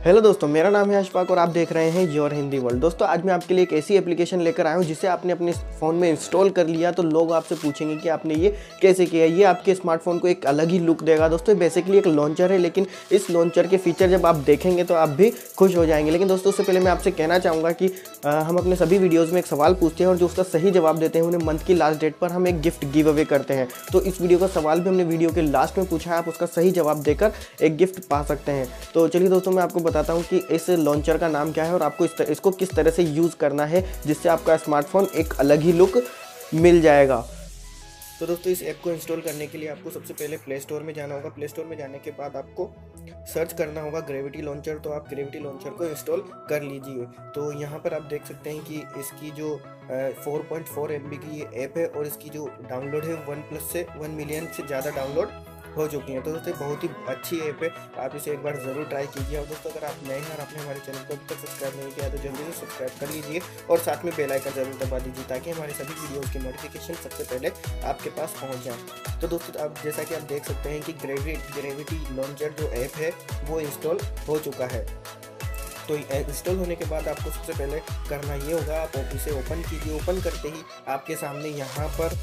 Hello दोस्तों, मेरा नाम है अशफाक और आप देख रहे हैं योर हिंदी वर्ल्ड। दोस्तों, आज मैं आपके लिए एक ऐसी एप्लीकेशन लेकर आया हूं जिसे आपने अपने फ़ोन में इंस्टॉल कर लिया तो लोग आपसे पूछेंगे कि आपने ये कैसे किया। ये आपके स्मार्टफोन को एक अलग ही लुक देगा। दोस्तों, बेसिकली एक लॉन्चर है, लेकिन इस लॉन्चर के फीचर जब आप देखेंगे तो आप भी खुश हो जाएंगे। लेकिन दोस्तों, उससे पहले मैं आपसे कहना चाहूँगा कि हम अपने सभी वीडियोज़ में एक सवाल पूछते हैं और जो उसका सही जवाब देते हैं उन्हें मंथ की लास्ट डेट पर हम एक गिफ्ट गिव अवे करते हैं। तो इस वीडियो का सवाल भी हमने वीडियो के लास्ट में पूछा है, आप उसका सही जवाब देकर एक गिफ्ट पा सकते हैं। तो चलिए दोस्तों, मैं आपको बताता हूँ कि इस लॉन्चर का नाम क्या है और आपको इसको किस तरह से यूज़ करना है जिससे आपका स्मार्टफोन एक अलग ही लुक मिल जाएगा। तो दोस्तों, इस ऐप को इंस्टॉल करने के लिए आपको सबसे पहले प्ले स्टोर में जाना होगा। प्ले स्टोर में जाने के बाद आपको सर्च करना होगा ग्रेविटी लॉन्चर। तो आप ग्रेविटी लॉन्चर को इंस्टॉल कर लीजिए। तो यहाँ पर आप देख सकते हैं कि इसकी जो 4.4 MB की ये ऐप है और इसकी जो डाउनलोड है 1 मिलियन से ज़्यादा डाउनलोड हो चुकी हैं। तो दोस्तों, बहुत ही अच्छी ऐप है, आप इसे एक बार ज़रूर ट्राई कीजिए। और दोस्तों, अगर आप नए हैं और आपने हमारे चैनल को अभी तक सब्सक्राइब नहीं किया तो जल्दी से सब्सक्राइब कर लीजिए और साथ में बेल आइकन जरूर दबा दीजिए ताकि हमारे सभी वीडियोज़ की नोटिफिकेशन सबसे पहले आपके पास पहुँच जाए। तो दोस्तों, आप जैसा कि आप देख सकते हैं कि ग्रेविटी लॉन्चर जो ऐप है वो इंस्टॉल हो चुका है। तो इंस्टॉल होने के बाद आपको सबसे पहले करना ये होगा, आप इसे ओपन कीजिए। ओपन करते ही आपके सामने यहाँ पर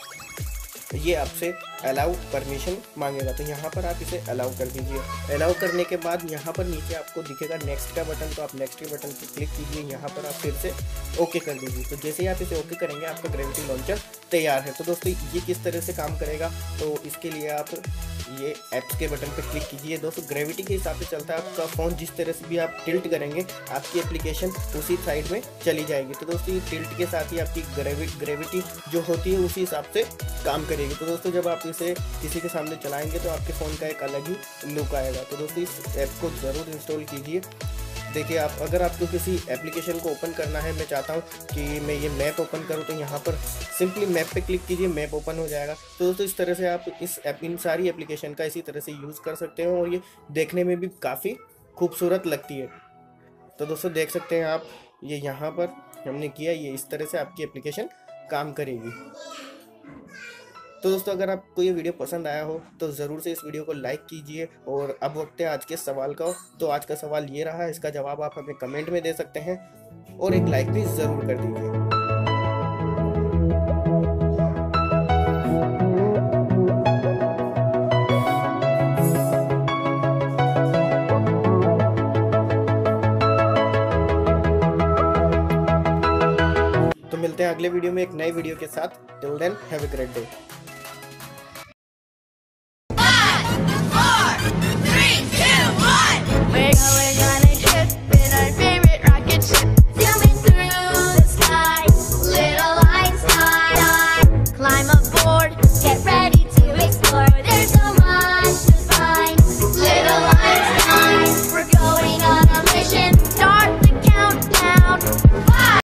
ये आपसे अलाउ परमिशन मांगेगा, तो यहाँ पर आप इसे अलाउ कर दीजिए। अलाउ करने के बाद यहाँ पर नीचे आपको दिखेगा नेक्स्ट का बटन, तो आप नेक्स्ट के बटन पर क्लिक कीजिए। यहाँ पर आप फिर से ओके कर दीजिए। तो जैसे ही आप इसे ओके करेंगे आपका ग्रेविटी लॉन्चर तैयार है। तो दोस्तों, ये किस तरह से काम करेगा, तो इसके लिए आप ये ऐप्स के बटन पर क्लिक कीजिए। दोस्तों, ग्रेविटी के हिसाब से चलता है आपका फ़ोन, जिस तरह से भी आप टिल्ट करेंगे आपकी एप्लीकेशन उसी साइड में चली जाएगी। तो दोस्तों, ये टिल्ट के साथ ही आपकी ग्रेविटी जो होती है उसी हिसाब से काम करेगी। तो दोस्तों, जब आप इसे किसी के सामने चलाएंगे तो आपके फ़ोन का एक अलग ही लुक आएगा। तो दोस्तों, इस ऐप को ज़रूर इंस्टॉल कीजिए। देखिए, अगर आपको किसी एप्लीकेशन को ओपन करना है, मैं चाहता हूँ कि मैं ये मैप ओपन करूँ, तो यहाँ पर सिंपली मैप पे क्लिक कीजिए, मैप ओपन हो जाएगा। तो दोस्तों, इस तरह से आप इन सारी एप्लीकेशन का इसी तरह से यूज़ कर सकते हो और ये देखने में भी काफ़ी खूबसूरत लगती है। तो दोस्तों, देख सकते हैं आप, ये यहाँ पर हमने किया, ये इस तरह से आपकी एप्लीकेशन काम करेगी। तो दोस्तों, अगर आपको ये वीडियो पसंद आया हो तो ज़रूर से इस वीडियो को लाइक कीजिए। और अब वक्त है आज के सवाल का। तो आज का सवाल ये रहा, इसका जवाब आप हमें कमेंट में दे सकते हैं और एक लाइक भी ज़रूर कर दीजिए। तो मिलते हैं अगले वीडियो में एक नए वीडियो के साथ। Till then, have a great day.